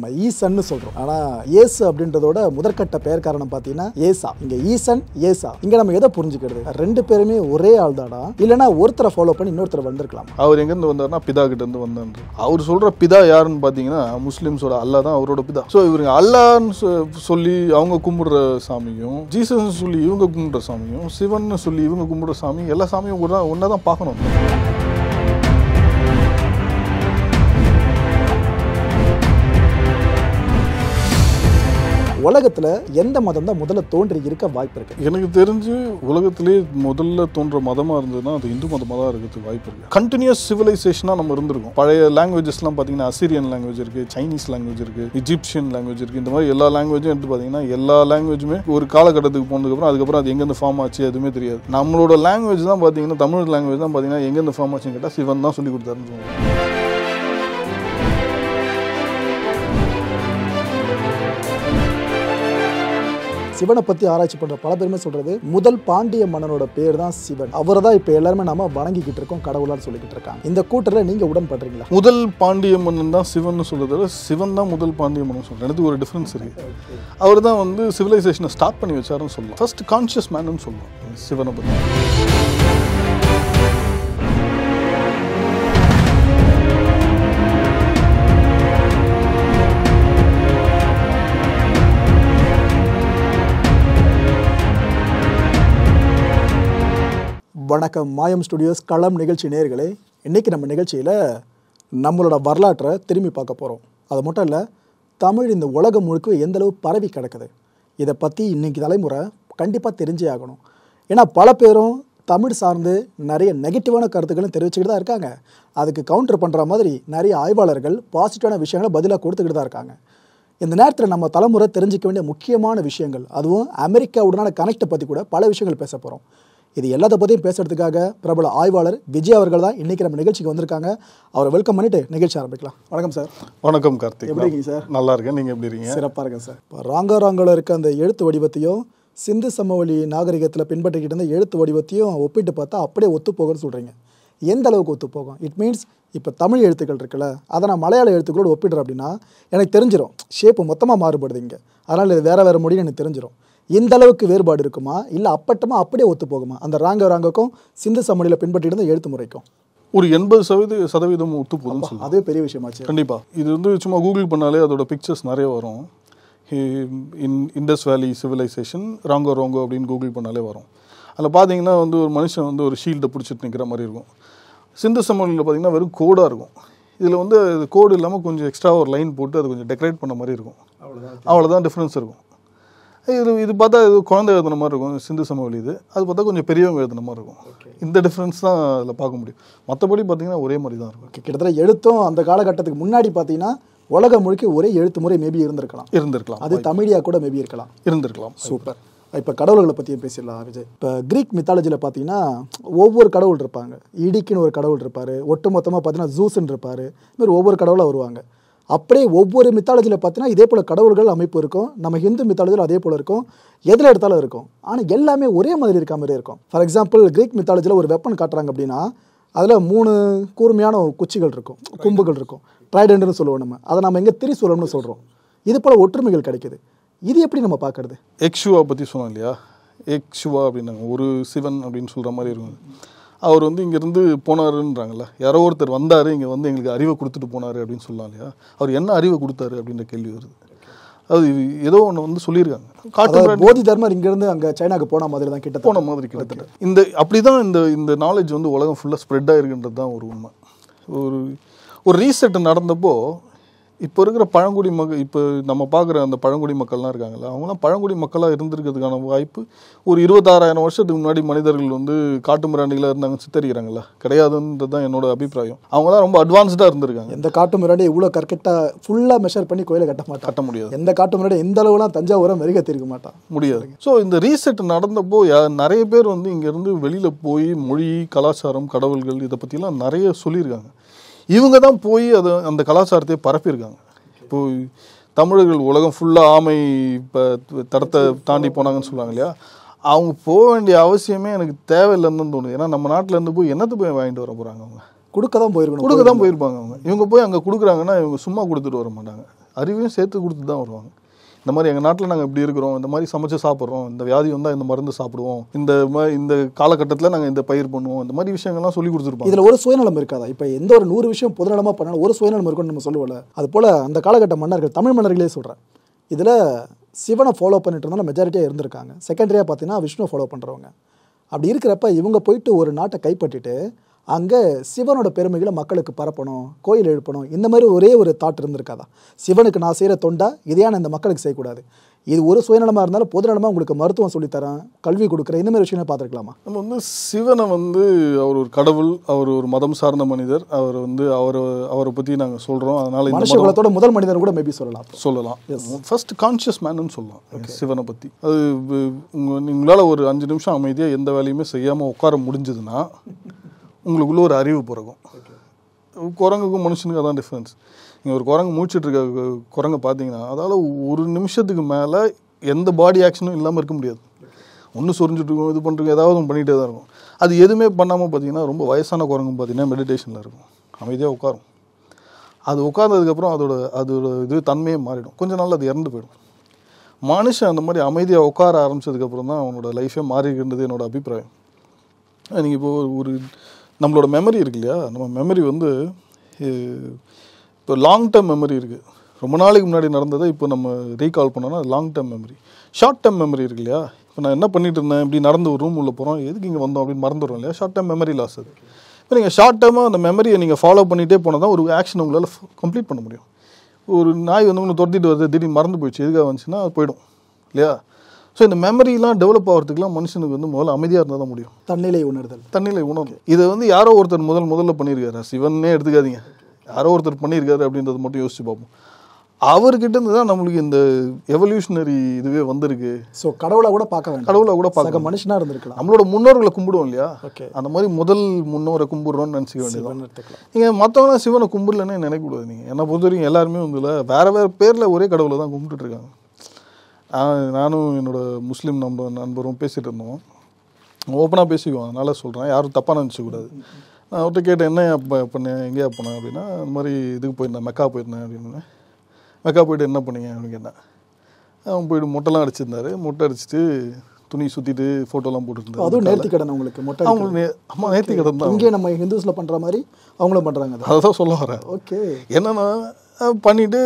நம்ம ஈசன்னு சொல்கிறோம். ஆனால் ஏசு அப்படின்றதோட முதற்கட்ட பெயர் காரணம் பார்த்தீங்கன்னா ஏசா. இங்கே ஈசன் ஏசா. இங்கே நம்ம எதை புரிஞ்சுக்கிறது? ரெண்டு பேருமே ஒரே ஆள் தானா, இல்லைனா ஒருத்தரை ஃபாலோ பண்ணி இன்னொருத்தரை வந்திருக்கலாம்? அவர் எங்கேருந்து வந்தார்னா பிதா கிட்ட இருந்து வந்தார். அவர் சொல்கிற பிதா யாருன்னு பார்த்தீங்கன்னா முஸ்லீம்ஸோட அல்லா தான் அவரோட பிதா. ஸோ இவங்க அல்லான்னு சொல்லி அவங்க கும்பிடுற சாமியும், ஜீசஸ் சொல்லி இவங்க கும்பிடுற சாமியும், சிவன் சொல்லி இவங்க கும்பிடுற சாமி, எல்லா சாமியும் ஒன்றா தான் பார்க்கணும். உலகத்தில் எந்த மதம் தான் முதல்ல தோன்றி இருக்க வாய்ப்பு இருக்கு? எனக்கு தெரிஞ்சு உலகத்திலே முதல்ல தோன்ற மதமாக இருந்ததுன்னா அது இந்து மதமாக தான் இருக்கிறதுக்கு வாய்ப்பு இருக்குது. கண்டினியூஸ் சிவிலைசேஷனாக நம்ம இருந்திருக்கோம். பழைய லாங்குவேஜஸ்லாம் பார்த்தீங்கன்னா அசிரியன் லாங்குவேஜ் இருக்குது, சைனீஸ் லாங்குவேஜ் இருக்குது, இஜிப்சியன் லாங்குவேஜ் இருக்குது. இந்த மாதிரி எல்லா லாங்குவேஜும் எடுத்து பார்த்தீங்கன்னா எல்லா லாங்குவேஜுமே ஒரு காலகட்டத்துக்கு போனதுக்கப்புறம் அதுக்கப்புறம் அது எங்கேருந்து ஃபார்ம் ஆச்சு எதுவுமே தெரியாது. நம்மளோட லாங்குவேஜ் தான் பார்த்தீங்கன்னா தமிழ் லாங்குவேஜ் தான் பார்த்தீங்கன்னா எங்கேருந்து ஃபார்ம் ஆச்சுன்னு கேட்டால் சிவன் தான் சொல்லி கொடுத்தாருன்னு சொல்லுவாங்க. சிவனை பற்றி ஆராய்ச்சி பண்ணுற பல பேருமே சொல்கிறது முதல் பாண்டிய மன்னனோட பேர் தான் சிவன். அவரை தான் இப்போ எல்லாருமே நம்ம வணங்கிக்கிட்டு இருக்கோம், கடவுளான்னு சொல்லிக்கிட்டு இருக்காங்க. இந்த கூட்டத்தில் நீங்கள் உடன்படுறீங்களா? முதல் பாண்டிய மன்னன் தான் சிவன் சொல்றத சிவன் தான் முதல் பாண்டிய மன்னன் சொல்கிறேன். எனக்கு ஒரு டிஃப்ரென்ஸ் இருக்குது. அவர் தான் வந்து சிவிலைசேஷனை ஸ்டார்ட் பண்ணி வச்சாருன்னு சொல்லலாம். ஃபர்ஸ்ட் கான்ஷியஸ் மேன்னு சொல்லலாம் சிவனை பற்றி. வணக்கம் மாயம் ஸ்டுடியோஸ் களம் நிகழ்ச்சி நேயர்களே. இன்றைக்கி நம்ம நிகழ்ச்சியில் நம்மளோட வரலாற்றை திரும்பி பார்க்க போகிறோம். அது மட்டும் இல்லை, தமிழ் இந்த உலகம் முழுக்க எந்தளவு பரவி கிடக்குது இதை பற்றி இன்றைக்கி தலைமுறை கண்டிப்பாக தெரிஞ்சே ஆகணும். ஏன்னா பல பேரும் தமிழ் சார்ந்து நிறைய நெகட்டிவான கருத்துக்களும் தெரிவிச்சுக்கிட்டு தான் இருக்காங்க. அதுக்கு கவுண்டர் பண்ணுற மாதிரி நிறைய ஆய்வாளர்கள் பாசிட்டிவான விஷயங்களை பதிலாக கொடுத்துக்கிட்டு தான் இருக்காங்க. இந்த நேரத்தில் நம்ம தலைமுறை தெரிஞ்சிக்க வேண்டிய முக்கியமான விஷயங்கள், அதுவும் அமெரிக்காவுடனான கனெக்டை பற்றி கூட பல விஷயங்கள் பேச போகிறோம். இது எல்லாத்த பற்றியும் பேசுறதுக்காக பிரபல ஆய்வாளர் விஜய் அவர்கள் தான் இன்றைக்கி நம்ம நிகழ்ச்சிக்கு வந்திருக்காங்க. அவரை வெல்கம் பண்ணிட்டு நிகழ்ச்சி ஆரம்பிக்கலாம். வணக்கம் சார். வணக்கம் கார்த்திக். எப்படி இருக்கீங்க சார்? நல்லா இருக்கேன், நீங்கள் எப்படி இருக்கீங்க? சிறப்பாக இருக்கேன் சார். இப்போ ராங்காராங்கில் இருக்க அந்த எழுத்து வடிவத்தையும் சிந்து சமவெளி நாகரிகத்தில் பின்பற்றிக்கிட்டு இருந்த எழுத்து வடிவத்தையும் ஒப்பிட்டு பார்த்தா அப்படியே ஒத்துப்போகும்னு சொல்கிறீங்க. எந்த அளவுக்கு ஒத்துப்போகும்? இட் மீன்ஸ் இப்போ தமிழ் எழுத்துக்கள் இருக்குல்ல, அதை நான் மலையாள எழுத்துக்களோடு ஒப்பிடுறேன் அப்படின்னா எனக்கு தெரிஞ்சிடும் ஷேப்பு மொத்தமாக மாறுபடுது இங்கே. அதனால் இது வேறு வேறு மொழின்னு எனக்கு தெரிஞ்சிடும். இந்த அளவுக்கு வேறுபாடு இருக்குமா, இல்லை அப்பட்டமாக அப்படியே ஒத்து போகுமா அந்த ராங்கராங்கக்கும் சிந்து சமவெளியில் பின்பற்றிட்டு இருந்த எழுத்து முறைக்கும்? ஒரு 80% ஒத்து போகுதுன்னு சொல்லலாம். அதே பெரிய விஷயமாச்சு. கண்டிப்பாக. இது வந்து சும்மா கூகுள் பண்ணாலே அதோட பிக்சர்ஸ் நிறைய வரும். இண்டஸ் வேலி சிவிலைசேஷன் ராங்கோ அப்படின்னு கூகுள் பண்ணாலே வரும். அதில் பார்த்தீங்கன்னா வந்து ஒரு மனுஷன் வந்து ஒரு ஷீல்டை பிடிச்சிட்டு நிற்கிற மாதிரி இருக்கும். சிந்து சமவெளியில் பார்த்தீங்கன்னா வெறும் கோடாக இருக்கும். இதில் வந்து கோடு இல்லாமல் கொஞ்சம் எக்ஸ்ட்ரா ஒரு லைன் போட்டு அது கொஞ்சம் டெக்கரேட் பண்ண மாதிரி இருக்கும். அவ்வளோதான் டிஃப்ரென்ஸ் இருக்கும். இது பார்த்தா இது குழந்தை எழுதுன மாதிரி இருக்கும் சிந்து சமவெளி. அது பார்த்தா கொஞ்சம் பெரியவங்க எழுதுன மாதிரி இருக்கும். இந்த டிஃப்ரென்ஸ் தான் அதில் பார்க்க முடியும். மற்றபடி பார்த்தீங்கன்னா ஒரே மாதிரி தான் இருக்கும். கிட்டத்தட்ட எழுத்தும் அந்த காலகட்டத்துக்கு முன்னாடி பார்த்தீங்கன்னா உலகம் முழுக்க ஒரே எழுத்து முறை மேபி இருந்திருக்கலாம். அது தமிழியா கூட மேபி இருந்திருக்கலாம். சூப்பர். இப்போ கடவுள்களை பற்றியும் பேசிடலாம் விஜய். இப்போ கிரீக் மித்தாலஜியில் பார்த்தீங்கன்னா ஒவ்வொரு கடவுள் இருப்பாங்க. இடிக்குன்னு ஒரு கடவுள் இருப்பார், ஒட்டுமொத்தமாக பார்த்தீங்கன்னா ஜூஸ்ன்னு இருப்பார். இதுமாதிரி ஒவ்வொரு கடவுளாக வருவாங்க. அப்படியே ஒவ்வொரு மித்தாலஜியில் பார்த்தீங்கன்னா இதே போல் கடவுள்கள் அமைப்பு இருக்கும். நம்ம ஹிந்து மித்தாலஜியில் அதே போல் இருக்கும். எதில் எடுத்தாலும் இருக்கும். ஆனால் எல்லாமே ஒரே மாதிரி இருக்க மாதிரி இருக்கும். ஃபார் எக்ஸாம்பிள் கிரீக் மித்தாலஜியில் ஒரு வெப்பன் காட்டுறாங்க அப்படின்னா அதில் 3 கூர்மையான குச்சிகள் இருக்கும், கும்புகள் இருக்கும், ட்ரைடென்ட்னு சொல்லுவோம் நம்ம. அதை நம்ம எங்கே திரிசூலம்னு சொல்கிறோம். இது போல் ஒற்றுமைகள் கிடைக்குது. இது எப்படி நம்ம பார்க்கறது? எக்ஷுவா பற்றி சொன்னோம் இல்லையா? எக்ஷுவா அப்படின்னாங்க ஒரு சிவன் அப்படின்னு சொல்கிற மாதிரி இருக்கும். அவர் வந்து இங்கேருந்து போனாருன்றாங்கல்ல, யாரோ ஒருத்தர் வந்தார் இங்கே வந்து எங்களுக்கு அறிவை கொடுத்துட்டு போனார் அப்படின்னு சொல்லலாம் இல்லையா? அவர் என்ன அறிவை கொடுத்தாரு அப்படின்ற கேள்வி வருது. அது ஏதோ ஒன்று வந்து சொல்லியிருக்காங்க. காட்டு போதி தர்மர் இங்கேருந்து அங்கே சைனாக்கு போன மாதிரி தான் கிட்டத்தட்ட இந்த அப்படி தான் இந்த நாலேஜ் வந்து உலகம் ஃபுல்லாக ஸ்ப்ரெட் ஆகிருக்குன்றது தான் ஒரு உண்மை. ஒரு ரீசெட் நடந்தப்போ இப்போ இருக்கிற பழங்குடி இப்போ நம்ம பார்க்குற அந்த பழங்குடி மக்கள்லாம் இருக்காங்கல்ல, அவங்களாம் பழங்குடி மக்களாக இருந்திருக்கிறதுக்கான வாய்ப்பு ஒரு 26,000 வருஷத்துக்கு முன்னாடி மனிதர்கள் வந்து காட்டு மிராண்டிகளாக இருந்தாங்க சித்தரிக்கிறாங்கல்ல, கிடையாதுன்றது தான் என்னோட அபிப்பிராயம். அவங்களாம் ரொம்ப அட்வான்ஸ்டாக இருந்திருக்காங்க. எந்த காட்டு மிராண்டி இவ்வளோ கரெக்டாக ஃபுல்லாக மெஷர் பண்ணி கோயிலை கட்ட முடியாது. எந்த காட்டு மிராண்டி எந்த அளவுலாம் தஞ்சாவூரை மெருகத்திருக்க மாட்டான், முடியாது. ஸோ இந்த ரீசெட் நடந்தப்போ நிறைய பேர் வந்து இங்கேருந்து வெளியில் போய் மொழி, கலாச்சாரம், கடவுள்கள் இதை பற்றிலாம் நிறைய சொல்லியிருக்காங்க. இவங்க தான் போய் அந்த கலாச்சாரத்தை பரப்பியிருக்காங்க. இப்போ தமிழர்கள் உலகம் ஃபுல்லாக ஆமை இப்போ தடத்தை தாண்டி போனாங்கன்னு சொல்லுவாங்க இல்லையா? அவங்க போக வேண்டிய அவசியமே எனக்கு தேவையில்லைன்னு தோணுது. ஏன்னா நம்ம நாட்டிலேருந்து போய் என்னத்தை போய் வாங்கிட்டு வர போகிறாங்க? அவங்க கொடுக்க தான் போயிருப்பாங்க. அவங்க இவங்க போய் அங்கே கொடுக்குறாங்கன்னா இவங்க சும்மா கொடுத்துட்டு வர மாட்டாங்க. அறிவையும் சேர்த்து கொடுத்து தான் வருவாங்க. இந்த மாதிரி எங்கள் நாட்டில் நாங்கள் இப்படி இருக்கிறோம், இந்த மாதிரி சமைச்சு சாப்பிட்றோம், இந்த வியாதி வந்தால் இந்த மருந்து சாப்பிடுவோம், இந்த காலகட்டத்தில் நாங்கள் இந்த பயிர் பண்ணுவோம், இந்த மாதிரி விஷயங்கள்லாம் சொல்லி கொடுத்துருப்போம். இதில் ஒரு சுயநலம் இருக்காதா? இப்போ எந்த ஒரு 100 விஷயம் பொதுநலமாக பண்ணாலும் ஒரு சுயநலம் இருக்குன்னு நம்ம சொல்லுவோம்ல, அது போல் அந்த காலகட்ட மன்னர்கள், தமிழ் மன்னர்களே சொல்கிறேன், இதில் சிவனை ஃபாலோ பண்ணிட்டு இருந்தாலும் மெஜாரிட்டியாக இருந்திருக்காங்க. செகண்டரியாக பார்த்தீங்கன்னா விஷ்ணுவை ஃபாலோ பண்ணுறவங்க. அப்படி இருக்கிறப்ப இவங்க போயிட்டு ஒரு நாட்டை கைப்பற்றிட்டு அங்கே சிவனோட பெருமைகளை மக்களுக்கு பரப்பணும், கோயில் எழுப்பணும், இந்த மாதிரி ஒரே ஒரு தாட் இருந்திருக்காதா? சிவனுக்கு நான் செய்கிற தொண்டா இதையா நான் இந்த மக்களுக்கு செய்யக்கூடாது, இது ஒரு சுயநலமாக இருந்தாலும் பொதுநலமாக உங்களுக்கு மருத்துவம் சொல்லித்தரேன், கல்வி கொடுக்குறேன், இந்த மாதிரி விஷயம் பார்த்துருக்கலாமா? நம்ம வந்து சிவனை வந்து அவர் ஒரு கடவுள், அவர் ஒரு மதம் சார்ந்த மனிதர், அவர் வந்து அவரை பற்றி நாங்கள் சொல்கிறோம். அதனால் மனுஷ குலத்தோட முதல் மனிதர் கூட மேபி சொல்லலாம். ஃபர்ஸ்ட் கான்ஷியஸ் மேனுன்னு சொல்லலாம் சிவனை பற்றி. அது உங்களால் ஒரு 5 நிமிஷம் அமைதியாக எந்த வேலையுமே செய்யாமல் உட்கார முடிஞ்சதுன்னா உங்களுக்குள்ள ஒரு அறிவு பிறகும். குரங்குக்கும் மனுஷனுக்கும் அதான் டிஃப்ரென்ஸ். நீங்கள் ஒரு குரங்கு மூச்சுட்டு இருக்க குரங்கை பார்த்தீங்கன்னா அதால் ஒரு நிமிஷத்துக்கு மேலே எந்த பாடி ஆக்ஷனும் இல்லாமல் இருக்க முடியாது. ஒன்று சொரிஞ்சுட்டு இருக்கும், இது பண்ணுறதுக்கு ஏதாவது ஒன்று பண்ணிகிட்டே தான் இருக்கும். அது எதுவுமே பண்ணாமல் பார்த்தீங்கன்னா ரொம்ப வயசான குரங்கு பார்த்தீங்கன்னா மெடிடேஷனில் இருக்கும், அமைதியாக உட்காரும். அது உட்கார்ந்ததுக்கப்புறம் அதோட இது தன்மையே மாறிடும், கொஞ்ச நாள் அது இறந்து போயிடும். மனுஷன் அந்த மாதிரி அமைதியாக உட்கார ஆரம்பித்ததுக்கப்புறம் தான் அவனோட லைஃபே மாறிக்கின்றது என்னோட அபிப்பிராயம். நீங்கள் இப்போ ஒரு நம்மளோட மெமரி இருக்கு இல்லையா, நம்ம மெமரி வந்து இப்போ லாங் டேர்ம் மெமரி இருக்குது. ரொம்ப நாளைக்கு முன்னாடி நடந்ததை இப்போ நம்ம ரீகால் பண்ணோன்னா long term memory. Short term memory இருக்கு இல்லையா, இப்போ நான் என்ன பண்ணிட்டு இருந்தேன், இப்படி நடந்து ஒரு ரூம் உள்ள போகிறோம், எதுக்கு இங்கே வந்தோம் அப்படின்னு மறந்துடுறோம் இல்லையா, ஷார்ட் டேர்ம் மெமரி லாஸ். அது இப்போ நீங்கள் ஷார்ட் டேர்மாக அந்த மெமரியை நீங்கள் ஃபாலோ பண்ணிகிட்டே போனால் தான் ஒரு ஆக்ஷன் உங்களால் கம்ப்ளீட் பண்ண முடியும். ஒரு நாய் வந்து உங்களை துரத்திட்டு வருது, திடீர்னு மறந்து போயிடுச்சு, எதுக்காக வந்துச்சுன்னா அது போயிடும் இல்லையா. ஸோ இந்த மெமரிலாம் டெவலப் ஆகிறதுக்குலாம் மனுஷனுக்கு வந்து முதல்ல அமைதியாக இருந்தால் தான் முடியும். தன்னிலை உணர்வு. இதை வந்து யாரோ ஒருத்தர் முதல்ல பண்ணியிருக்காரு, சிவனே எடுத்துக்காதீங்க, யாரோ ஒருத்தர் பண்ணியிருக்காரு அப்படின்றத மட்டும் யோசிச்சு பார்ப்போம். அவர்கிட்ட இருந்து தான் நம்மளுக்கு இந்த எவல்யூஷனரி இதுவே வந்திருக்கு. ஸோ கடவுளாக கூட பார்க்க வேண்டாம், கடவுளாக கூட பார்க்க மனுஷனாக இருந்திருக்கலாம். நம்மளோட முன்னோர்களை கும்பிடுவோம் இல்லையா, அந்த மாதிரி முதல் முன்னோரை கும்பிடுறோன்னு நினச்சிக்க வேண்டியது. நீங்கள் மற்றவங்களாம் சிவனை கும்பிடலன்னு நினைக்கக்கூடாது. நீங்கள் என்னை பொறுத்த வரைக்கும் எல்லாருமே வந்து வேறு பேரில் ஒரே கடவுளை தான் கும்பிட்டுட்டு இருக்காங்க. நானும் என்னோடய முஸ்லீம் நண்பரும் பேசிகிட்டு இருந்தோம், ஓப்பனாக பேசிக்குவோம், அதனால் சொல்கிறேன், யாரும் தப்பாக நினச்சிக்கூடாது. நான் அவர்கிட்ட கேட்டேன், என்ன பண்ணேன், எங்கேயா போனேன் அப்படின்னா, அந்த மாதிரி இதுக்கு போயிருந்தேன், மெக்கா போயிருந்தேன் அப்படின்னு. மெக்கா போய்ட்டு என்ன பண்ணீங்க அப்படின்னு கேட்டேன். அவன் போய்ட்டு மொட்டைலாம் அடிச்சிருந்தாரு, மொட்டை அடிச்சுட்டு துணி சுற்றிட்டு ஃபோட்டோலாம் போட்டுருந்தாரு. அதுவும் நேர்த்தி கடன் உங்களுக்கு மொட்டை அவங்களுக்கு ஆமாம் நேர்த்தி கடன் தான். இங்கே நம்ம ஹிந்துஸில் பண்ணுற மாதிரி அவங்களும் பண்ணுறாங்க. அதை தான் சொல்ல வரேன். ஓகே, என்னென்னா பண்ணிவிட்டு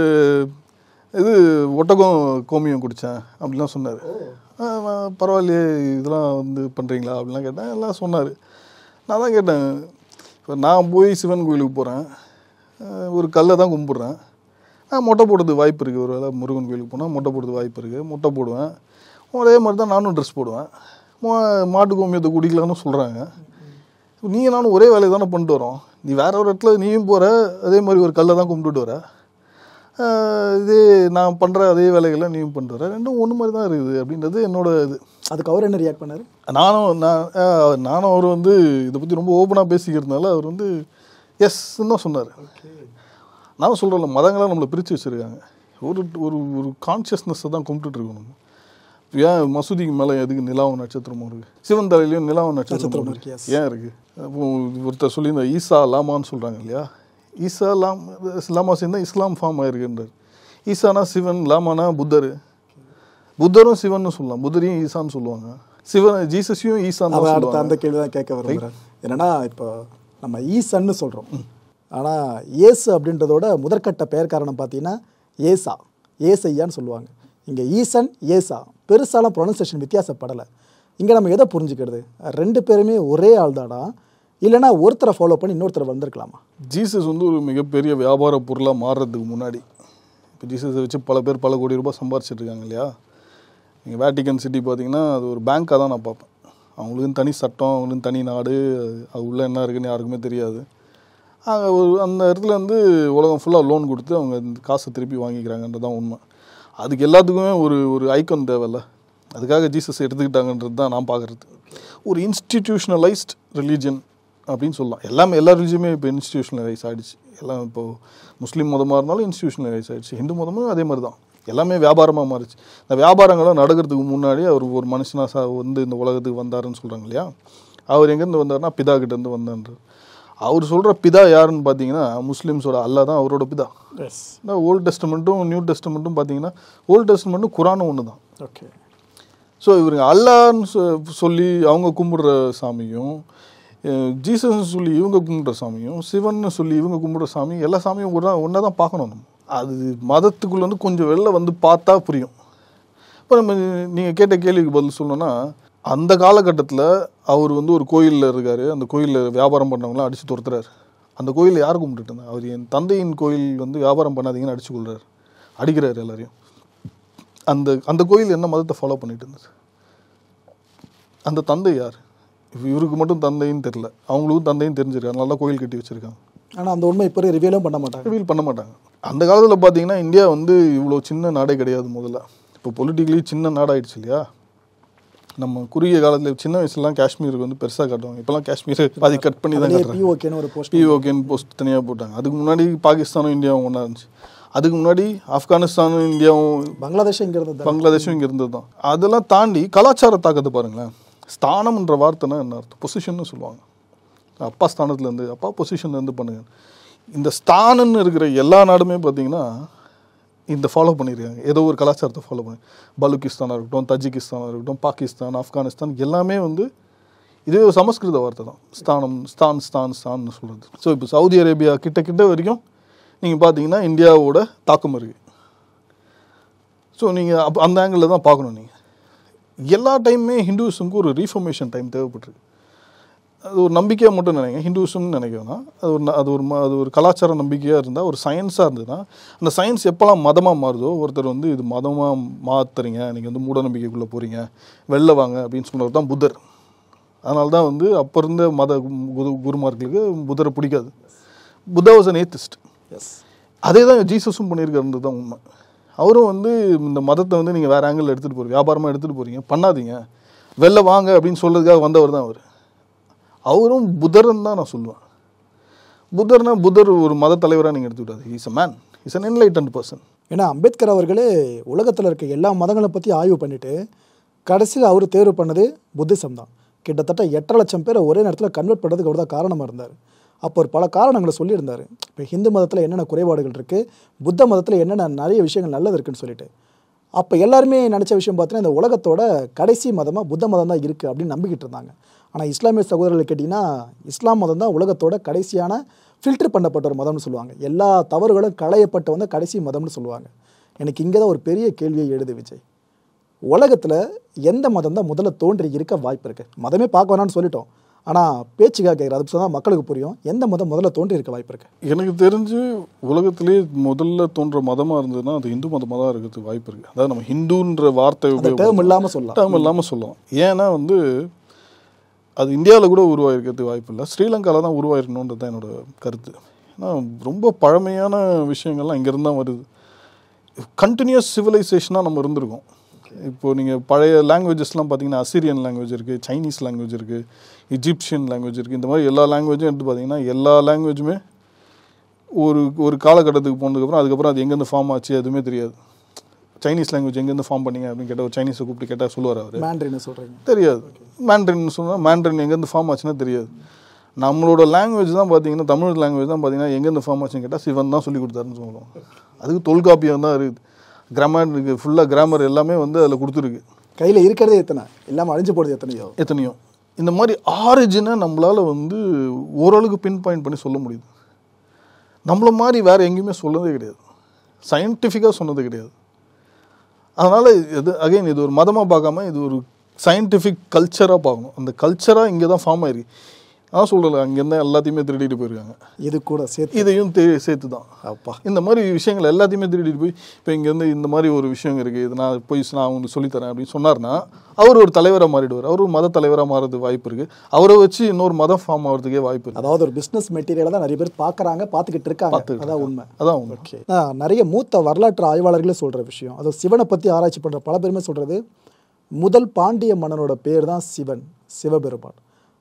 இது ஒட்டகம் கோமியம் குடித்தேன் அப்படிலாம் சொன்னார். பரவாயில்லையே இதெல்லாம் வந்து பண்ணுறீங்களா அப்படிலாம் கேட்டேன். எல்லாம் சொன்னார். நான் தான் கேட்டேன், இப்போ நான் போய் சிவன் கோயிலுக்கு போகிறேன், ஒரு கல்லை தான் கும்பிட்றேன், நான் மொட்டை போடுறது வாய்ப்பு இருக்குது, ஒரு வேளை முருகன் கோயிலுக்கு போனால் மொட்டை போடுறது வாய்ப்பு இருக்குது, மொட்டை போடுவேன், அதே மாதிரி தான் நானும் ட்ரெஸ் போடுவேன், மாட்டு கோமியத்தை குடிக்கலான்னு சொல்கிறாங்க. நீங்கள் நானும் ஒரே வேலையை தானே பண்ணிட்டு வரோம், நீ வேற ஒரு இடத்துல நீயும் போகிற, அதே மாதிரி ஒரு கல்லை தான் கும்பிட்டுட்டு வர, இதே நான் பண்ணுற அதே வேலைகளை நீயும் பண்ணிட்டு வர, ரெண்டும் ஒன்று மாதிரி தான் இருக்குது அப்படின்றது என்னோட இது. அதுக்கு அவர் என்ன ரியாக்ட் பண்ணார்? நானும் அவர் வந்து இதை பற்றி ரொம்ப ஓப்பனாக பேசிக்கிறதுனால அவர் வந்து எஸ்ன்னு தான் சொன்னார். நான் சொல்கிறேன்ல, மதங்களாக நம்மளை பிரித்து வச்சுருக்காங்க. ஒரு ஒரு ஒரு கான்ஷியஸ்னஸை தான் கும்பிட்டுட்டு இருக்கணும். ஏன் மசூதிக்கு மேலே எதுக்கு நிலாவும் நட்சத்திரமும் இருக்குது, சிவன் தலையிலையும் நிலாவும் நட்சத்திரமும் இருக்குது, ஏன் இருக்குது? அப்போ ஒருத்தர் சொல்லி இந்த ஈசா லாமான்னு சொல்கிறாங்க இல்லையா, ஈசா லாமா சேர்ந்தால் இஸ்லாம் ஃபார்ம் ஆகிருக்குன்றார். ஈசானா சிவன், லாமானா புத்தரும் சிவன்னு சொல்லலாம், புத்தரையும் ஈசான்னு சொல்லுவாங்க, சிவன் ஜீசஸையும் ஈசான்னு சொல்லுவாங்க. அந்த கேள்வி தான் கேட்க விரும்புகிறேன். என்னன்னா இப்போ நம்ம ஈசன்னு சொல்கிறோம், ஆனால் ஏசு அப்படின்றதோட முதற்கட்ட பெயர் காரணம் பார்த்தீங்கன்னா ஏசையான்னு சொல்லுவாங்க. இங்கே ஈசன் ஏசா பெருசாலாம் ப்ரொனன்சியேஷன் வித்தியாசப்படலை. இங்கே நம்ம எதை புரிஞ்சுக்கிறது, 2 பேருமே ஒரே ஆள் தானா, இல்லைனா ஒருத்தரை ஃபாலோ பண்ணி இன்னொருத்தரை வந்திருக்கலாமா? ஜீசஸ் வந்து ஒரு மிகப்பெரிய வியாபார பொருளாக மாறுறதுக்கு முன்னாடி, இப்போ ஜீசஸை வச்சு பல பேர் பல கோடி ரூபாய் சம்பாரிச்சிட்டு இருக்காங்க இல்லையா. நீங்கள் வேட்டிக்கன் சிட்டி பார்த்தீங்கன்னா அது ஒரு பேங்காக தான் நான் பார்ப்பேன். அவங்களுக்குன்னு தனி சட்டம், அவங்களுக்குன்னு தனி நாடு, அது உள்ளே என்ன இருக்குன்னு யாருக்குமே தெரியாது. அந்த இடத்துல வந்து உலகம் ஃபுல்லாக லோன் கொடுத்து அவங்க காசை திருப்பி வாங்கிக்கிறாங்கன்றது தான் உண்மை. அதுக்கு எல்லாத்துக்குமே ஒரு ஐக்கன் தேவையில்ல, அதுக்காக ஜீசஸ் எடுத்துக்கிட்டாங்கன்றது தான் நான் பார்க்குறது. ஒரு இன்ஸ்டிடியூஷனலைஸ்ட் ரிலீஜன் அப்படின்னு சொல்லலாம். எல்லா ரிலீஜியுமே இப்போ இன்ஸ்டிடியூஷனலைஸ் ஆகிடுச்சு. எல்லாம் இப்போது முஸ்லீம் மதமாக இருந்தாலும் இன்ஸ்டிடியூஷனலைஸ் ஆகிடுச்சு, ஹிந்து மதமும் அதே மாதிரி தான், எல்லாமே வியாபாரமாக மாறிச்சு. இந்த வியாபாரங்கள்லாம் நடக்கிறதுக்கு முன்னாடி அவர் ஒரு மனுஷனாக வந்து இந்த உலகத்துக்கு வந்தாருன்னு சொல்கிறாங்க இல்லையா. அவர் எங்கேருந்து வந்தார்னா பிதா கிட்டேருந்து வந்தார். அவர் சொல்கிற பிதா யாருன்னு பார்த்தீங்கன்னா முஸ்லீம்ஸோட அல்லா தான் அவரோட பிதா. ஓல்டு டெஸ்டமெண்ட்டும் நியூ டெஸ்டமெண்ட்டும் பார்த்தீங்கன்னா ஓல்டு டெஸ்டமெண்ட்டும் குரானும் ஒன்று தான். ஓகே. ஸோ இவருங்க அல்லான்னு சொல்லி அவங்க கும்பிடுற சாமியும், ஜீசஸ்ன்னு சொல்லி இவங்க கும்பிடுற சாமியும், சிவன்னு சொல்லி இவங்க கும்பிடுற சாமியும், எல்லா சாமியும் ஒன்றா தான் பார்க்கணும் நம்ம. அது மதத்துக்குள்ளே வந்து கொஞ்சம் வெளில வந்து பார்த்தா புரியும். இப்போ நம்ம நீங்கள் கேட்ட கேள்விக்கு பதில் சொல்லணும்னா, அந்த காலகட்டத்தில் அவர் வந்து ஒரு கோயிலில் இருக்கார். அந்த கோயிலில் வியாபாரம் பண்ணவங்களாம் அடித்து துரத்துறாரு. அந்த கோயிலில் யார் கும்பிட்டுட்டு இருந்தா? அவர் என் தந்தையின் கோயில் வந்து வியாபாரம் பண்ணாதீங்கன்னு அடிச்சு கொள்கிறார், அடிக்கிறார் எல்லாரையும். அந்த கோயில் என்ன மதத்தை ஃபாலோ பண்ணிட்டு இருந்தது? அந்த தந்தை யார்? இவருக்கு மட்டும் தந்தைன்னு தெரியல, அவங்களுக்கும் தந்தையும் தெரிஞ்சிருக்காங்க, நல்லா கோயில் கட்டி வச்சுருக்காங்க. ஆனால் அந்த உண்மை இப்போ ரிவீலும் பண்ண மாட்டாங்க. ரிவீல் பண்ண மாட்டாங்க. அந்த காலத்தில் பார்த்தீங்கன்னா இந்தியா வந்து இவ்வளோ சின்ன நாடே கிடையாது. முதல்ல இப்போ பொலிட்டிக்கலி சின்ன நாடாயிடுச்சு இல்லையா? நம்ம குறுகிய காலத்தில் சின்ன வயசுலாம் காஷ்மீருக்கு வந்து பெருசாக காட்டுவாங்க. இப்போலாம் காஷ்மீர் பாதி கட் பண்ணி தான் காட்டுறாங்க. பிஓகேன்னு போஸ்ட் தனியாக போட்டாங்க. அதுக்கு முன்னாடி பாகிஸ்தானும் இந்தியாவும் ஒன்றா இருந்துச்சு. அதுக்கு முன்னாடி ஆப்கானிஸ்தானும் இந்தியாவும் பங்களாதேஷும் இங்கே இருந்தது தான். அதெல்லாம் தாண்டி கலாச்சார தாக்கத்தை பாருங்களேன். ஸ்தானம்ன்ற வார்த்தைனா என்ன அர்த்தம்? பொசிஷன்னு சொல்லுவாங்க. அப்பா ஸ்தானத்துலேருந்து, அப்பா பொசிஷன்லேருந்து பண்ணுங்க. இந்த ஸ்தானன்னு இருக்கிற எல்லா நாடுமே பார்த்தீங்கன்னா இந்த ஃபாலோ பண்ணியிருக்காங்க, ஏதோ ஒரு கலாச்சாரத்தை ஃபாலோ பண்ணி. பலுக்கிஸ்தானாக இருக்கட்டும், தஜிகிஸ்தானாக இருக்கட்டும், பாகிஸ்தான், ஆப்கானிஸ்தான் எல்லாமே வந்து இதே ஒரு சமஸ்கிருத வார்த்தை தான். ஸ்தானம், ஸ்தான்னு சொல்கிறது. ஸோ இப்போ சவுதி அரேபியா கிட்ட வரைக்கும் நீங்கள் பார்த்தீங்கன்னா இந்தியாவோட தாக்கம் இருக்குது. ஸோ நீங்கள் அந்த ஆங்கிளில் தான் பார்க்கணும். நீங்கள் எல்லா டைமுமே ஹிந்துவிசம்க்கு ஒரு ரீஃபர்மேஷன் டைம் தேவைப்பட்டிருக்கு. அது ஒரு நம்பிக்கையாக மட்டும் நினைக்கிறேன், ஹிந்துவிசம்னு நினைக்கிறேன்னா அது ஒரு கலாச்சார நம்பிக்கையாக இருந்தால், ஒரு சயின்ஸாக இருந்ததுன்னா, அந்த சயின்ஸ் எப்போல்லாம் மதமாக மாறுதோ, ஒருத்தர் வந்து இது மதமாக மாற்றுறீங்க, நீங்கள் வந்து மூட நம்பிக்கைக்குள்ளே போகிறீங்க, வெளில வாங்க அப்படின்னு சொன்னவர் தான் புத்தர். அதனால தான் வந்து அப்போ இருந்த மத குருமார்களுக்கு புத்தரை பிடிக்காது. Buddha was an atheist. அதே தான் ஜீசஸும் பண்ணியிருக்கிறது தான் உண்மை. அவரும் வந்து இந்த மதத்தை வந்து நீங்கள் வேறு ஆங்கிளில் எடுத்துகிட்டு போகிறீங்க, வியாபாரமாக எடுத்துகிட்டு போகிறீங்க, பண்ணாதீங்க, வெளில வாங்க அப்படின்னு சொல்கிறதுக்காக வந்தவர் தான் அவர். அவரும் புத்தர்ன்னு தான் நான் சொல்லுவேன். புத்தர் ஒரு மத தலைவராக நீங்கள் எடுத்துக்கிட்டாது. Is a man, is an enlightened person. ஏன்னா அம்பேத்கர் அவர்களே உலகத்தில் இருக்க எல்லா மதங்களை பற்றி ஆய்வு பண்ணிவிட்டு கடைசியில் அவர் தேர்வு பண்ணது புத்திசம் தான். கிட்டத்தட்ட 8.5 லட்சம் பேரை ஒரே நேரத்தில் கன்வெர்ட் பண்ணுறதுக்கு அவர் தான் காரணமாக இருந்தார். அப்போ ஒரு பல காரணங்களை சொல்லியிருந்தார். இப்போ ஹிந்து மதத்தில் என்னென்ன குறைபாடுகள் இருக்குது, புத்த மதத்தில் என்னென்ன நிறைய விஷயங்கள் நல்லது இருக்குதுன்னு சொல்லிட்டு. அப்போ எல்லாருமே நினச்ச விஷயம் பார்த்தீங்கன்னா இந்த உலகத்தோட கடைசி மதமாக புத்த மதம் தான் இருக்குது அப்படின்னு நம்பிக்கிட்டு இருந்தாங்க. ஆனால் இஸ்லாமிய சகோதரர்கள் கேட்டிங்கன்னா இஸ்லாம் மதம் தான் உலகத்தோட கடைசியான ஃபில்டர் பண்ணப்பட்ட ஒரு மதம்னு சொல்லுவாங்க. எல்லா தவறுகளும் களையப்பட்ட வந்து கடைசி மதம்னு சொல்லுவாங்க. எனக்கு இங்கே தான் ஒரு பெரிய கேள்வியை எழுது விஜய். உலகத்தில் எந்த மதம் தான் முதல்ல தோன்றி இருக்க வாய்ப்பு இருக்குது? மதமே பார்க்க வேணான்னு சொல்லிட்டோம், ஆனால் பேச்சுக்காக கேட்குற அது சொன்னால் மக்களுக்கு புரியும். எந்த மதம் முதல்ல தோன்றி இருக்க வாய்ப்பு இருக்குது? எனக்கு தெரிஞ்சு உலகத்திலே முதல்ல தோன்ற மதமாக இருந்ததுன்னா அது இந்து மதமாக தான் இருக்கிறதுக்கு வாய்ப்பு இருக்குது. அதாவது நம்ம ஹிந்துன்ற வார்த்தை டேர்ம் இல்லாமல் சொல்லலாம். ஏன்னா வந்து அது இந்தியாவில் கூட உருவாயிருக்கிறதுக்கு வாய்ப்பு இல்லை, ஸ்ரீலங்காவில் தான் உருவாயிருக்கணுன்றது தான் என்னோட கருத்து. ஏன்னா ரொம்ப பழமையான விஷயங்கள்லாம் இங்கேருந்து தான் வருது. கண்டினியூஸ் சிவிலைசேஷனாக நம்ம இருந்திருக்கோம். இப்போது நீங்கள் பழைய லாங்குவேஜஸ்லாம் பார்த்தீங்கன்னா அசிரியன் லாங்குவேஜ் இருக்குது, சைனீஸ் லாங்குவேஜ் இருக்குது, இஜிப்சியன் லாங்குவேஜ் இருக்குது. இந்த மாதிரி எல்லா லாங்குவேஜும் எடுத்து பார்த்தீங்கன்னா எல்லா லாங்குவேஜுமே ஒரு காலகட்டத்துக்கு போனதுக்கப்புறம் அதுக்கப்புறம் அது எங்கேருந்து ஃபார்ம் ஆச்சு எதுவுமே தெரியாது. சைனீஸ் லாங்குவேஜ் எங்கேருந்து ஃபார்ம் பண்ணிங்க அப்படின்னு கேட்டால் ஒரு சைனீஸை கூப்பிட்டு கேட்டால் சொல்லுவார் அவர். மேண்ட்ரின்னு சொல்கிறீங்க? தெரியாது. மேண்ட்ரின்னு சொன்னால் மேண்ட்ரின் எங்கேருந்து ஃபார்ம் ஆச்சுன்னா தெரியாது. நம்மளோட லாங்குவேஜ் தான் பார்த்தீங்கன்னா, தமிழ் லாங்குவேஜ் தான் பார்த்தீங்கன்னா எங்கேருந்து ஃபார்ம் ஆச்சுன்னு கேட்டால் சிவன் தான் சொல்லி கொடுத்தாருன்னு சொல்லுவோம். அதுக்கு தொல்காப்பியம் தான் இருக்குது, கிராமர் இருக்குது, ஃபுல்லாக கிராமர் எல்லாமே வந்து அதில் கொடுத்துருக்கு. கையில் இருக்கிறதே எத்தனை, இல்லாமல் அழிஞ்சு போடுறது எத்தனையோ. இந்த மாதிரி ஆரிஜினை நம்மளால் வந்து ஓரளவுக்கு பின் பாயிண்ட் பண்ணி சொல்ல முடியுது. நம்மள மாதிரி வேறு எங்கேயுமே சொல்லவே கிடையாது, சயின்டிஃபிக்காக சொன்னது கிடையாது. அதனால் இது ஒரு மதமாக பார்க்காம இது ஒரு சயின்டிஃபிக் கல்ச்சராக பார்க்கணும். அந்த கல்ச்சராக இங்கே தான் ஃபார்ம் ஆயிருக்கு. அதான் சொல்கிறேன், அங்கேருந்து எல்லாத்தையுமே திருடிட்டு போயிருக்காங்க. இது கூட சேர்த்து இதையும் சேர்த்து தான். அப்பா இந்த மாதிரி விஷயங்கள் எல்லாத்தையுமே திருடிட்டு போய் இப்போ இங்கேருந்து இந்த மாதிரி ஒரு விஷயம் இருக்குது, இது நான் உங்களுக்கு சொல்லித்தரேன் அப்படின்னு சொன்னார்னா அவர் ஒரு தலைவராக மாறிடுவார். அவர் ஒரு மத தலைவராக மாறதுக்கு வாய்ப்பு இருக்குது. அவரை வச்சு இன்னொரு மதம் ஃபார்ம் ஆகிறதுக்கே வாய்ப்பு இருக்குது. அதாவது ஒரு பிஸ்னஸ் மெட்டீரியலை தான் நிறைய பேர் பார்க்குறாங்க, பார்த்துக்கிட்டு இருக்காங்க. அதான் உண்மை. ஓகே. நிறைய மூத்த வரலாற்று ஆய்வாளர்களே சொல்கிற விஷயம், அது சிவனை பற்றி ஆராய்ச்சி பண்ணுற பல பேருமே சொல்கிறது, முதல் பாண்டிய மன்னனோட பேர் தான் சிவன், சிவபெருமான்.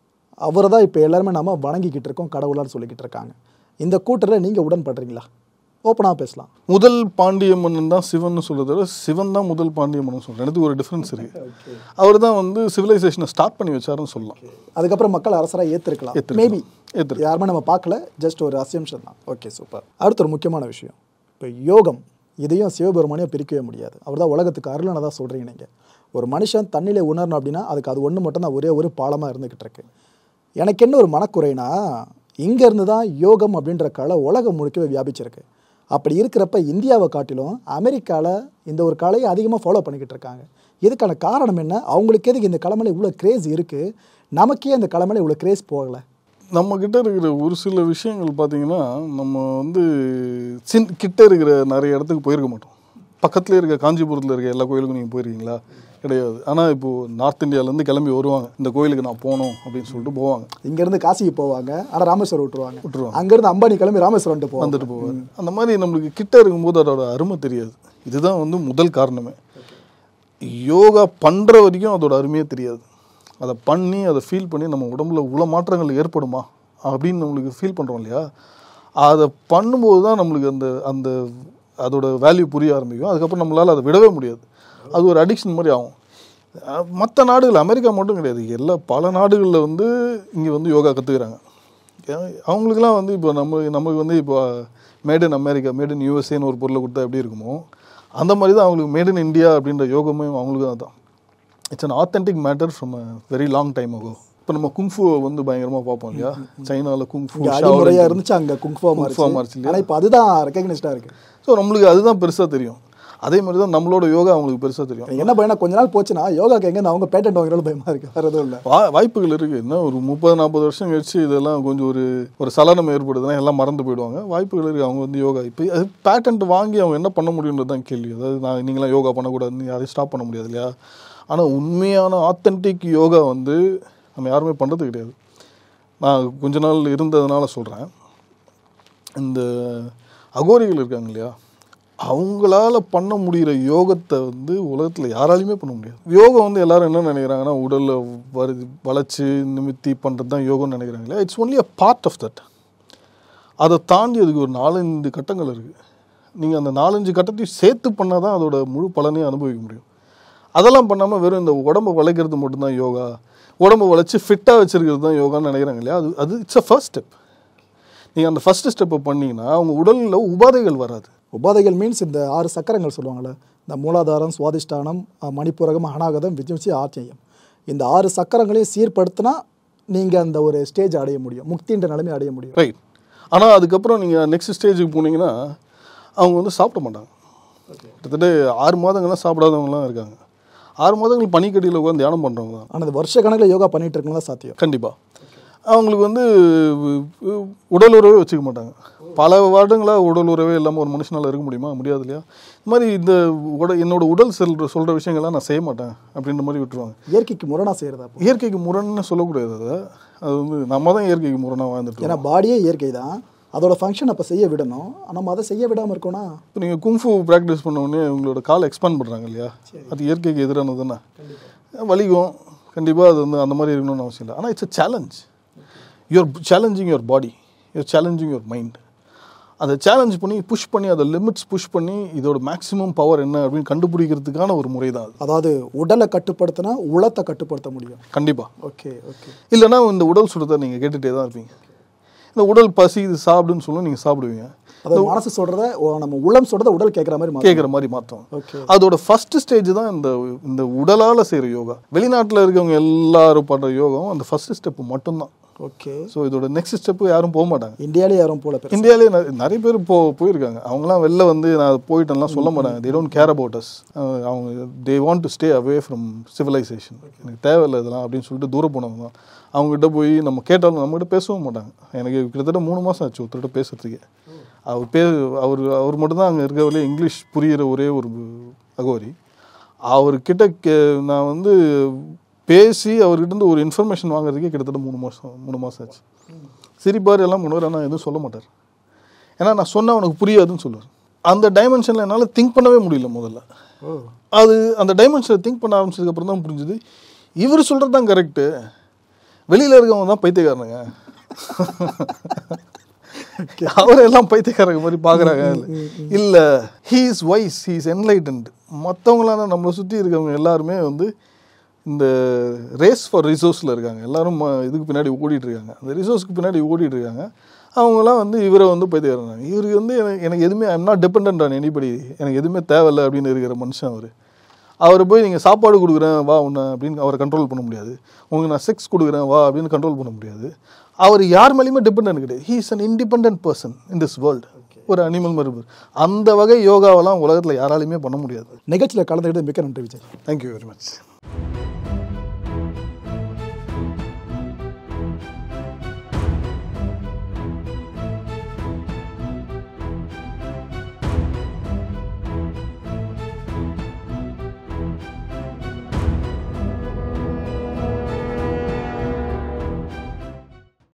அவரை தான் இப்போ எல்லாருமே நம்ம வணங்கிக்கிட்டு இருக்கோம், கடவுளான்னு சொல்லிக்கிட்டு இருக்காங்க. இந்த கூட்டத்தில் நீங்கள் உடன்படுறீங்களா? ஓப்பனாக பேசலாம். முதல் பாண்டிய மன்னன் தான் சிவன் சொல்றத விட சிவன் தான் முதல் பாண்டிய மன்னன் சொல்கிறேன். எனக்கு ஒரு டிஃப்ரென்ஸ் இருக்கு. அவர் தான் வந்து சிவிலைசேஷனை ஸ்டார்ட் பண்ணி வச்சாருன்னு சொல்லலாம். அதுக்கப்புறம் மக்கள் அரசராக ஏற்றிருக்கலாம். மேபி யாருமே நம்ம பார்க்கல, ஜஸ்ட் ஒரு அசம்ஷன் தான். Okay, super. அடுத்த ஒரு முக்கியமான விஷயம், இப்போ யோகம் இதையும் சிவபெருமானையும் பிரிக்கவே முடியாது. அவர் தான் உலகத்துக்கு அருளானதாக சொல்கிறீங்க நீங்கள். ஒரு மனுஷன் தண்ணியிலே உணரணும் அப்படின்னா அதுக்கு அது ஒன்று மட்டும் தான் ஒரே ஒரு பாலமாக இருந்துக்கிட்டு இருக்கு. எனக்கு என்ன ஒரு மனக்குறைனா, இங்கேருந்து தான் யோகம் அப்படின்ற கலை உலகம் முழுக்கவே வியாபிச்சிருக்கு. அப்படி இருக்கிறப்ப இந்தியாவை காட்டிலும் அமெரிக்காவில் இந்த ஒரு கலையை அதிகமாக ஃபாலோ பண்ணிக்கிட்டு இருக்காங்க. இதுக்கான காரணம் என்ன? அவங்களுக்கு எதுக்கு இந்த கலை மேலே இவ்வளோ கிரேஸ் இருக்குது, நமக்கே அந்த கலை மேலே இவ்வளோ கிரேஸ் போகலை? நம்மக்கிட்ட இருக்கிற ஒரு சில விஷயங்கள் பார்த்தீங்கன்னா, நம்ம வந்து கிட்ட இருக்கிற நிறைய இடத்துக்கு போயிருக்க மாட்டோம். பக்கத்துலேயே இருக்க காஞ்சிபுரத்தில் இருக்க எல்லா கோயிலுக்கும் நீங்கள் போயிருக்கீங்களா? கிடையாது. ஆனால் இப்போது நார்த் இந்தியாவிலேருந்து கிளம்பி வருவாங்க, இந்த கோயிலுக்கு நான் போகணும் அப்படின்னு சொல்லிட்டு போவாங்க. இங்கேருந்து காசிக்கு போவாங்க, ஆனால் ராமேஸ்வரம் விட்டுருவாங்க. அங்கேருந்து அம்பானி கிளம்பி ராமேஸ்வரம் வந்துட்டு போவாங்க. அந்த மாதிரி நம்மளுக்கு கிட்ட இருக்கும்போது அதோட அருமை தெரியாது. இதுதான் வந்து முதல் காரணமே. யோகா பண்ணுற வரைக்கும் அதோட அருமையே தெரியாது. அதை பண்ணி அதை ஃபீல் பண்ணி நம்ம உடம்புல இவ்வளோ மாற்றங்கள் ஏற்படுமா அப்படின்னு நம்மளுக்கு ஃபீல் பண்ணுறோம் இல்லையா? அதை பண்ணும்போது தான் நம்மளுக்கு அந்த அந்த அதோட வேல்யூ புரிய ஆரம்பிக்கும். அதுக்கப்புறம் நம்மளால் அதை விடவே முடியாது. அது ஒரு அடிக்ஷன் மாதிரி ஆகும். மற்ற நாடுகள், அமெரிக்கா மட்டும் கிடையாது, பல நாடுகளில் வந்து இங்கே வந்து யோகா கற்றுக்கிறாங்க. அவங்களுக்குலாம் வந்து இப்போ நமக்கு வந்து இப்போ made in America, made in யூஎஸ்ஏன்னு ஒரு பொருளை கொடுத்தா எப்படி இருக்குமோ அந்த மாதிரி தான் அவங்களுக்கு மேட் இன் இந்தியா அப்படின்ற யோகமே அவங்களுக்கு தான். It's an authentic matter from a very long time ago. இப்போ நம்ம குங்ஃபுவை வந்து பயங்கரமாக பார்ப்போம் இல்லையா? சைனாவில் குங்ஃபு முறையாக இருந்துச்சு, அங்கே குங்ஃபுவா மாறிச்சு இல்லையா? இப்போ அதுதான் ரெகக்னைஸ்டாக இருக்குது. ஸோ நம்மளுக்கு அதுதான் பெருசாக தெரியும். அதே மாதிரி தான் நம்மளோட யோகா அவங்களுக்கு பெருசாக தெரியும். என்ன பயனா கொஞ்ச நாள் போச்சுன்னா யோகாக்கு எங்கே அவங்க பேட்டன்ட் வாங்குறது பயமாக இருக்குது. வேறு எதுவும் இல்லை. வாய்ப்புகள் இருக்குது. இன்னும் ஒரு 30-40 வருஷம் கழிச்சு இதெல்லாம் கொஞ்சம் ஒரு சலனம் ஏற்படுதுன்னா எல்லாம் மறந்து போயிடுவாங்க. வாய்ப்புகள் இருக்குது. அவங்க வந்து யோகா இப்போ அது பேட்டன்ட் வாங்கி அவங்க என்ன பண்ண முடியுன்றது தான் கேள்வி. அதாவது நீங்களாம் யோகா பண்ணக்கூடாதுன்னு யாரையும் ஸ்டாப் பண்ண முடியாது இல்லையா? ஆனால் உண்மையான ஆத்தென்டிக் யோகா வந்து நம்ம யாருமே பண்ணுறது கிடையாது. நான் கொஞ்ச நாள் இருந்ததுனால சொல்கிறேன். இந்த அகோரிகள் இருக்காங்க இல்லையா, அவங்களால பண்ண முடிகிற யோகத்தை வந்து உலகத்தில் யாராலையுமே பண்ண முடியாது. யோகம் வந்து எல்லாரும் என்ன நினைக்கிறாங்கன்னா, உடலை வளைச்சி நிமித்தி பண்ணுறது தான் யோகம்னு நினைக்கிறாங்க இல்லையா? It's only a part of that. அதை தாண்டி அதுக்கு ஒரு 4-5 கட்டங்கள் இருக்குது. நீங்கள் அந்த 4-5 கட்டத்தையும் சேர்த்து பண்ணால் தான் அதோட முழு பலனையும் அனுபவிக்க முடியும். அதெல்லாம் பண்ணாமல் வெறும் இந்த உடம்பை வளைக்கிறது மட்டும்தான் யோகா, உடம்பை வளைச்சி ஃபிட்டாக வச்சுருக்கிறது தான் யோகான்னு நினைக்கிறாங்க இல்லையா? அது இட்ஸ் அ ஃபர்ஸ்ட் ஸ்டெப். நீங்கள் அந்த ஃபஸ்ட்டு ஸ்டெப்பை பண்ணிங்கன்னா அவங்க உடலில் உபாதைகள் வராது. உபாதைகள் மீன்ஸ் இந்த 6 சக்கரங்கள் சொல்லுவாங்கள்ல, இந்த மூலாதாரம், சுவாதிஷ்டானம், மணிப்பூரகம், அநாகதம், விஜும்சி, ஆச்சயம். இந்த 6 சக்கரங்களையும் சீர்படுத்தினா நீங்கள் அந்த ஒரு ஸ்டேஜ் அடைய முடியும், முக்தின்ற நிலைமை அடைய முடியும். ரைட். ஆனால் அதுக்கப்புறம் நீங்கள் நெக்ஸ்ட் ஸ்டேஜுக்கு போனீங்கன்னா அவங்க வந்து சாப்பிட மாட்டாங்க. கிட்டத்தட்ட 6 மாதங்கள்லாம் சாப்பிடாதவங்களாம் இருக்காங்க. 6 மாதங்கள் பனிக்கடியில் உட்காந்து தியானம் பண்ணுறவங்க தான். ஆனால் வருஷ கணக்கில் யோகா பண்ணிகிட்டு இருக்கவங்க தான் சாத்தியம். கண்டிப்பாக. அவங்களுக்கு வந்து உடல் உறவே வச்சுக்க மாட்டாங்க. பல வருடங்களாக உடல் உறவே இல்லாமல் ஒரு மனுஷனால் இருக்க முடியுமா? முடியாது இல்லையா? இது மாதிரி இந்த என்னோட உடல் சொல்கிற விஷயங்கள்லாம் நான் செய்ய மாட்டேன் அப்படின்ற மாதிரி விட்டுருவாங்க. இயற்கைக்கு முரணாக செய்கிறதா? இயற்கைக்கு முரண்னு சொல்லக்கூடாது. அது வந்து நம்ம தான் இயற்கைக்கு முரணாக வாழ்ந்துட்டு. ஏன்னா பாடியே இயற்கை தான், அதோட ஃபங்க்ஷன் அப்போ செய்ய விடணும். நம்ம அதை செய்ய விடாமல் இருக்கோன்னா, இப்போ நீங்கள் குங்ஃபு ப்ராக்டிஸ் பண்ண உடனே உங்களோட கால் எக்ஸ்பாண்ட் பண்ணுறாங்க இல்லையா? அது இயற்கைக்கு எதிரானது தானே. வலிக்கும் கண்டிப்பாக. அது வந்து அந்த மாதிரி இருக்கணும்னு அவசியம் இல்லை. ஆனால் it's a challenge. You're challenging your body, you're challenging your mind. அதை சேலஞ்ச் பண்ணி புஷ் பண்ணி அதை லிமிட்ஸ் புஷ் பண்ணி இதோட மேக்ஸிமம் பவர் என்ன அப்படின்னு கண்டுபிடிக்கிறதுக்கான ஒரு முறை தான் அது. அதாவது உடலை கட்டுப்படுத்தினா உலகத்தை கட்டுப்படுத்த முடியும். கண்டிப்பாக. Okay okay. இல்லைனா இந்த உடல் சுடுறதை நீங்கள் கேட்டுகிட்டே தான் இருப்பீங்க. இந்த உடல் பசி இது சாப்பிடுன்னு சொல்லும், நீங்கள் சாப்பிடுவீங்க. அதாவது மனசு சொல்கிறத நம்ம உள்ளம் சொல்கிறத உடல் கேட்குற மாதிரி மாற்றோம். அதோட ஃபர்ஸ்ட் ஸ்டேஜ் தான் இந்த உடலால் செய்கிற யோகா. வெளிநாட்டில் இருக்கவங்க எல்லாரும் பண்ணுற யோகம் அந்த ஃபர்ஸ்ட் ஸ்டெப்பு மட்டும்தான். ஓகே. ஸோ இதோட நெக்ஸ்ட் ஸ்டெப்பு யாரும் போக மாட்டாங்க. இந்தியாவிலே யாரும் போல. இந்தியாவிலே நிறைய பேர் போயிருக்காங்க. அவங்களாம் வெளில வந்து நான் போயிட்டேன்லாம் சொல்ல மாட்டாங்க. They don't care about us. அவங்க they want to stay away from civilisation. எனக்கு தேவையில்லை இதெல்லாம் அப்படின்னு சொல்லிட்டு தூரம் போனவங்க தான். அவங்ககிட்ட போய் நம்ம கேட்டாலும் நம்மகிட்ட பேசவும் மாட்டாங்க. எனக்கு கிட்டத்தட்ட 3 மாதம் ஆச்சு ஒருத்தர்கிட்ட பேசுறதுக்கு. அவர் மட்டும்தான் அங்கே இருக்கவர்களே இங்கிலீஷ் புரிகிற ஒரே ஒரு அகோரி. அவர்கிட்ட நான் வந்து பேசி அவர்கிட்ட ஒரு இன்ஃபர்மேஷன் வாங்குறதுக்கே கிட்டத்தட்ட 3 மாதம் ஆச்சு. சிரிப்பார், எல்லாம் பண்ணுவார், ஆனால் எதுவும் சொல்ல மாட்டார். ஏன்னா நான் சொன்னால் அவனுக்கு புரியாதுன்னு சொல்லுவார். அந்த டைமென்ஷனில் என்னால் திங்க் பண்ணவே முடியல முதல்ல. அது அந்த டைமென்ஷனில் திங்க் பண்ண ஆரம்பிச்சதுக்கப்புறம் தான் புரிஞ்சுது, இவர் சொல்கிறது தான் கரெக்டு, வெளியில் இருக்கவங்க தான் பைத்தியக்காரனுங்க. அவரெல்லாம் பைத்தியக்காரங்க மாதிரி பார்க்குறாங்க. இல்லை, he is wise, he is enlightened. மற்றவங்களான நம்மளை சுற்றி இருக்கவங்க எல்லாருமே வந்து இந்த ரேஸ் ஃபார் ரிசோர்ஸில் இருக்காங்க. எல்லாரும் இதுக்கு பின்னாடி ஓடிட்டு இருக்காங்க, அந்த ரிசோர்ஸ்க்கு பின்னாடி ஓடிட்டு இருக்காங்க. அவங்களாம் வந்து இவரை வந்து பைத்தியக்காரங்க. இவருக்கு வந்து எனக்கு எதுவுமே I am not depend on anybody, எனக்கு எதுவுமே தேவையில்லை அப்படின்னு இருக்கிற மனுஷன் அவர். அவரை போய் நீங்கள் சாப்பாடு கொடுக்குறேன் வா உன்னை அப்படின்னு அவரை கண்ட்ரோல் பண்ண முடியாது. உங்களுக்கு நான் செக்ஸ் கொடுக்குறேன் வா அப்படின்னு கண்ட்ரோல் பண்ண முடியாது. அவர் யார் மேலேயுமே டிபெண்ட் கிடையாது. He is an independent person in this world. ஒரு அனிமல் மறுபர். அந்த வகை யோகாவெல்லாம் உலகத்தில் யாராலையுமே பண்ண முடியாது. நிகழ்ச்சியில் கலந்துக்கிட்டு மிக்க நன்றி விஜய். Thank you very much.